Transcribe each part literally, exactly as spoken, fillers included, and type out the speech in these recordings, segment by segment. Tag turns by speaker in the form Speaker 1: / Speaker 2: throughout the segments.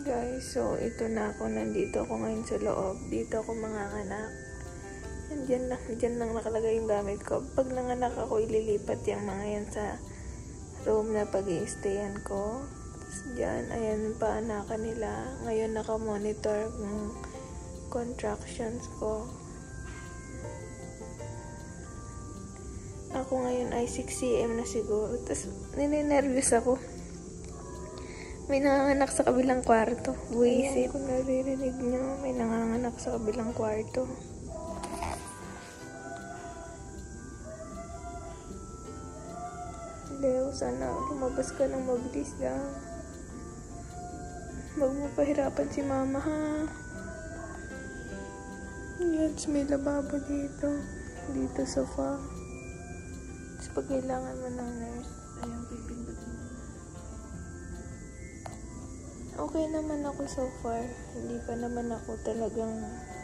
Speaker 1: Guys, so ito na ako, nandito ako ngayon sa loob. Dito ako manganganak. Diyan lang, diyan lang nakalagay yung gamit ko. Pag nanganak ako, ililipat yung mga yan sa room na pag-i-stayan ko. Tapos diyan, ayan yung paanakan nila. Ngayon naka-monitor yung contractions ko. Ako ngayon ay six A M na siguro. Tapos ninenervous ako. May nanganganak sa kabilang kwarto. Buisit. Kung naririnig nyo, may nanganganak sa kabilang kwarto. Leo, sana lumabas ka ng mabilis lang. Huwag mo pahirapan si mama, ha? Yan, may lababo dito. Dito sofa. Tapos pag kailangan mo ng nurse, ayun, pipindutin mo. Okay naman ako so far. Hindi pa naman ako talagang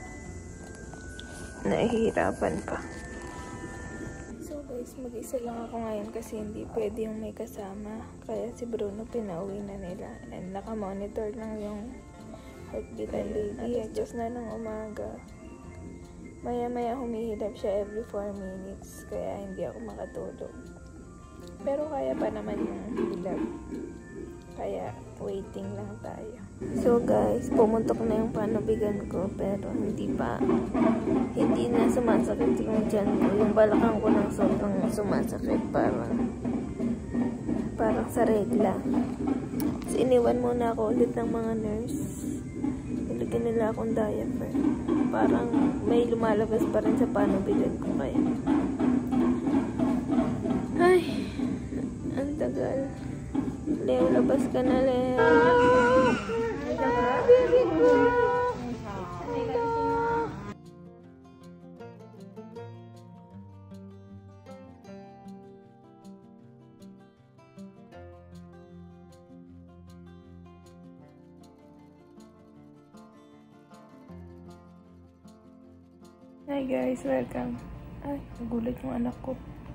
Speaker 1: nahihirapan pa. So guys, mag-isa lang ako ngayon kasi hindi pwede yung may kasama. Kaya si Bruno pinauwi na nila. And naka-monitor lang yung heartbeat ng baby. Adjust na ng umaga. Maya-maya humihilap siya every four minutes. Kaya hindi ako makatulog. Pero kaya pa naman yung hilap. Kaya waiting lang tayo. So guys, pumuntok na yung panubigan ko pero hindi pa, hindi na sumasakit yung tiyan ko. Yung balakang ko ng sobrang sumasakit, parang parang sa regla. So iniwan muna ako ulit ng mga nurse. Nilagyan nila akong diaper. Parang may lumalabas pa rin sa panubigan ko kaya. Ay, ang tagal. Leo, labas ka na, Leo. Hi guys, welcome. Ay, nagulat yung anak ko.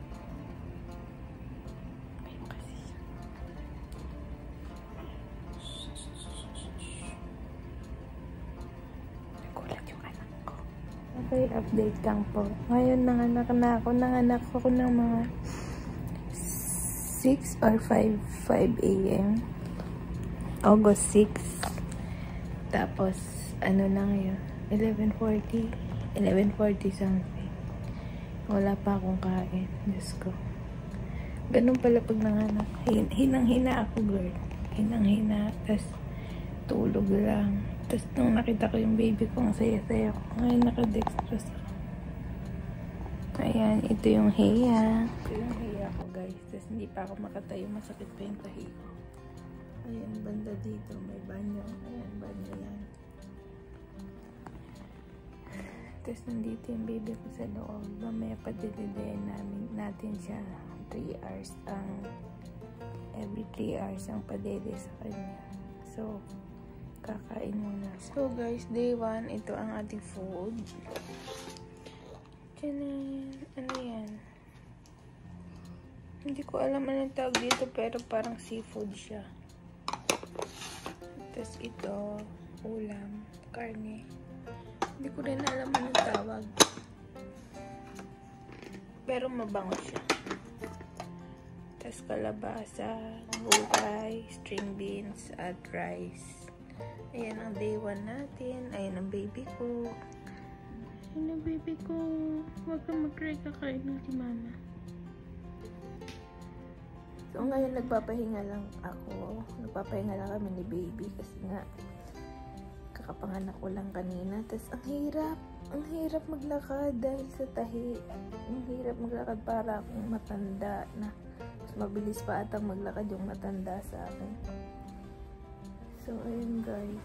Speaker 1: Okay, update lang po. Ngayon, nanganak na ako. Nanganak ako ng mga six or five A M August six. Tapos, ano na ngayon? eleven forty. eleven forty something. Wala pa akong kain. Diyos ko. Ganun pala pag nanganak. Hin Hinang-hina ako, girl. Hinang-hina. Tapos, tulog lang. Tapos nung nakita ko yung baby ko, ang saya-saya ko. Ngayon naka-dextrose ako. Ayan, ito yung hiya. Ito yung hiya ko, guys. Tapos hindi pa ako makatayo. Masakit pa yung tahi ko. Ayan, banda dito. May banyo. Ayan, banyo yan. Tapos nandito yung baby ko sa loob. Mamaya padilidayan namin natin siya. three hours ang every three hours ang padede sa kanya. So, kakain muna. So guys, day one, ito ang ating food. Tiyanan. Ano yan? Hindi ko alam anong tawag dito, pero parang seafood siya. Tapos ito, ulam, karne. Hindi ko rin alam anong tawag. Pero mabango siya. Tapos kalabasa, gulay, string beans, at rice. Ayan ang day one natin. Ayan ang baby ko. Ayan ang baby ko. Huwag kang mag-cry, kakain ng si mama. So ngayon nagpapahinga lang ako. Nagpapahinga lang kami ni baby kasi nga kakapanganak ko lang kanina. Tapos ang hirap. Ang hirap maglakad dahil sa tahi. Ang hirap maglakad para akong matanda na. Mas mabilis pa atang maglakad yung matanda sa akin. So, ayun guys.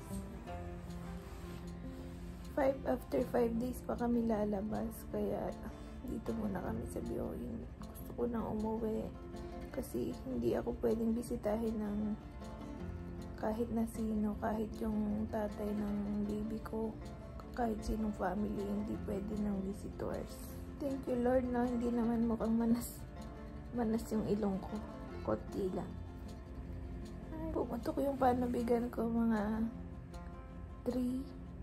Speaker 1: Five, after five days pa kami lalabas. Kaya, dito muna kami sa Bioin. Gusto ko nang umuwi. Kasi, hindi ako pwedeng bisitahin ng kahit na sino. Kahit yung tatay ng baby ko. Kahit sinong family. Hindi pwede ng visitors. Thank you Lord na hindi naman mukhang manas. Manas yung ilong ko. Konti lang. Pumuntok yung panubigan ko mga three.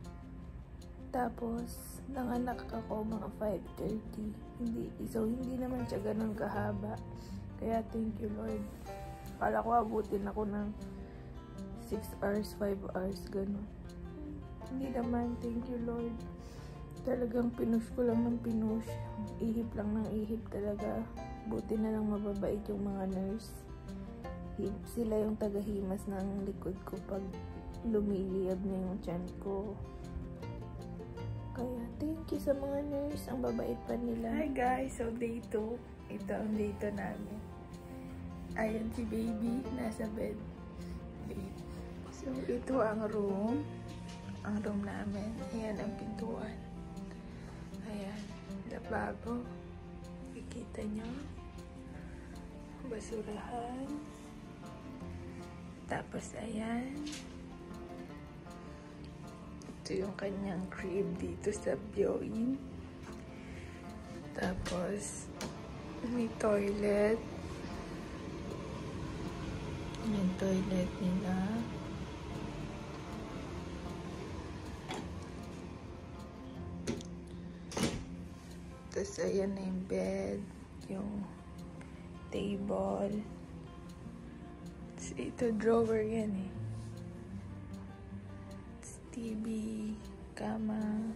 Speaker 1: Tapos, nanganak ako mga five thirty. Hindi, so, hindi naman siya ganun kahaba. Kaya, thank you, Lord. Kala ko abutin ako ng six hours, five hours, ganun. Hindi naman, thank you, Lord. Talagang pinush ko lang ng pinush. Ihip lang ng ihip talaga. Buti na lang mababait yung mga nurse. Sila yung tagahimas ng likod ko pag lumiliyab na yung tiyan ko. Kaya, thank you sa mga nurse. Ang babait pa nila. Hi guys! So, day two. Ito ang day two namin. Ayan si baby. Nasa bed. So, ito ang room. Ang room namin. Ayan ang pintuan. Ayan. Lababo. Kikita nyo. Basurahan. Tapos, ayan. Ito yung kanyang crib dito sa Byoin. Tapos, may toilet. Yung toilet nila. Tapos, ayan na yung bed. Yung table. Tapos, ito drawer yan eh. T V, kama.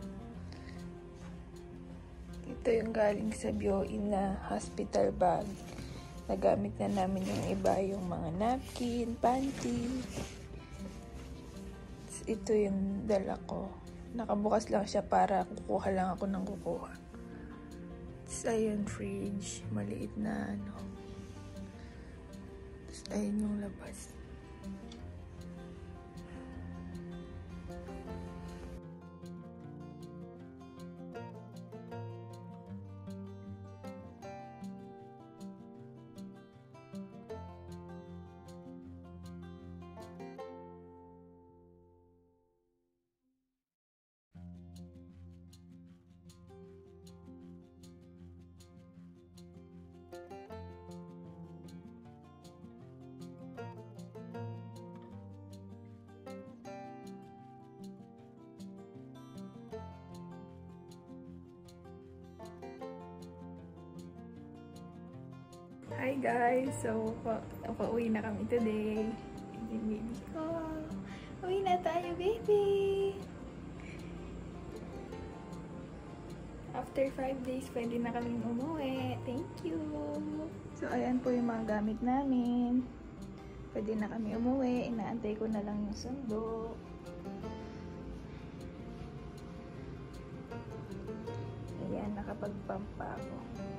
Speaker 1: Ito yung galing sa Byoin na hospital bag. Nagamit na namin yung iba, yung mga napkin, panty. Ito yung dala ko. Nakabukas lang siya para kukuha lang ako ng kukuha. Tapos ayun, fridge. Maliit na ano. Tapos ayun yung labas. Hi guys! So, pauwi na kami today. Yung baby ko. Uwi na tayo, baby! After five days, pwede na kaming umuwi. Thank you! So, ayan po yung mga gamit namin. Pwede na kami umuwi. Inaantay ko na lang yung sundo. Ayan, nakapag-pump pa ako.